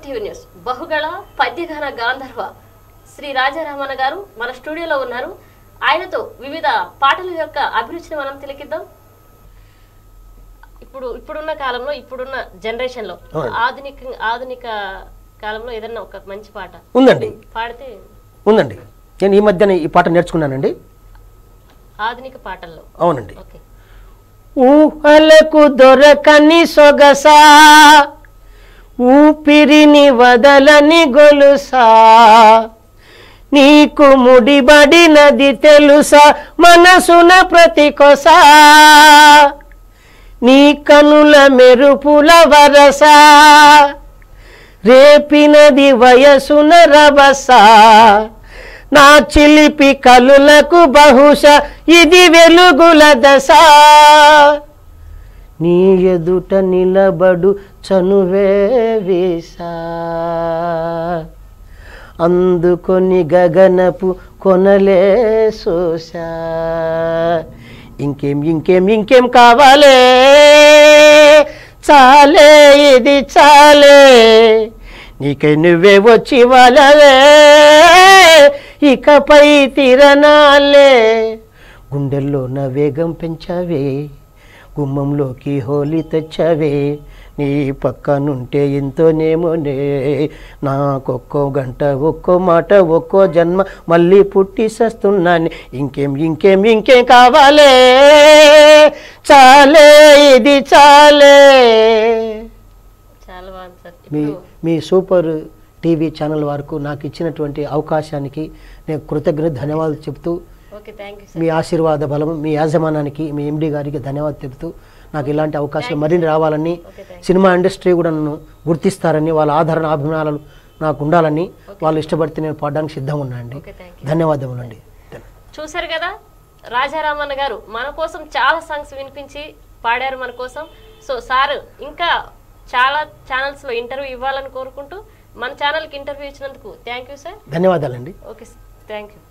TV news బహుగళ పద్యగాన గాంధర్వ శ్రీ రాజారామన్న గారు మన స్టూడియోలో ఉన్నారు. ఆయనతో వివిధ పాటల యొక్క అభిరుచిని మనం తిలకిద్దాం. ఇప్పుడున్న కాలంలో ఇప్పుడున్న జనరేషన్ లో ఆధునిక కాలంలో ఏదన్నా ఒక మంచి పాట ఉందండి, పాడితే ఉందండి. నేను ఈ మధ్యన ఈ పాట నేర్చుకున్నానండి ఆధునిక పాటల్లో. అవునండి. ఓకే. ఊహలకు దొరకని సొగసా ఊపిరిని వదలని గొలుసా నీకు ముడిబడినది తెలుసా మనసున ప్రతికొసా నీ కనుల మెరుపుల వరసా రేపినది వయసున రభసా నా చిలిపి కలులకు బహుశా ఇది వెలుగుల దశ నీ ఎదుట నిలబడు చనువే వీసా అందుకొని గగనపు కొనలే సోసా ఇంకేం ఇంకేం ఇంకేం కావాలే చాలే ఇది చాలే నీకే నువ్వే వచ్చి వాళ్ళవే ఇకపై తిరణాలే గుండెల్లో నా వేగం పెంచావే గుమ్మంలోకి హోలీ తెచ్చావే నీ పక్కనుంటే ఎంతోనేమోనే నాకొక్కో గంట ఒక్కో మాట ఒక్కో జన్మ మళ్ళీ పుట్టి సస్తున్నాను ఇంకేం ఇంకేం ఇంకేం కావాలే చాలే ఇది చాలే. చాలా బాగుంది సార్. మీ సూపర్ టీవీ ఛానల్ వరకు నాకు ఇచ్చినటువంటి అవకాశానికి నేను కృతజ్ఞత ధన్యవాదాలు చెప్తూ మీ ఆశీర్వాద బలం మీ యాజమానానికి మీ ఎండి గారికి ధన్యవాదాలు చెబుతూ నాకు ఇలాంటి అవకాశం మరిన్ని రావాలని సినిమా ఇండస్ట్రీ కూడా నన్ను గుర్తిస్తారని వాళ్ళ ఆదరణ అభిమానాలు నాకు ఉండాలని వాళ్ళు ఇష్టపడితే నేను పాడడానికి సిద్ధంగా ఉన్నా అండి. ధన్యవాదములండి. చూసారు కదా రాజారామన్న గారు మన కోసం చాలా సాంగ్స్ వినిపించి పాడారు మన కోసం. సో సార్ ఇంకా చాలా ఛానల్స్ లో ఇంటర్వ్యూ ఇవ్వాలని కోరుకుంటూ మన ఛానల్కి ఇంటర్వ్యూ ఇచ్చినందుకు థ్యాంక్ యూ సార్. ధన్యవాదాలండి. Okay, thank you.